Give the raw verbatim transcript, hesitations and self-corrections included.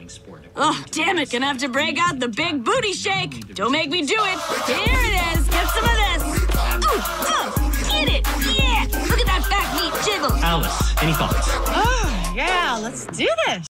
fucking sport. Oh, damn it. Gonna have to break out the big booty shake. Don't make me do it. Here it is. Get some of this. Ooh, uh, eat it. Yeah. Look at that back meat jiggle. Alice, any thoughts? Oh, yeah, let's do this.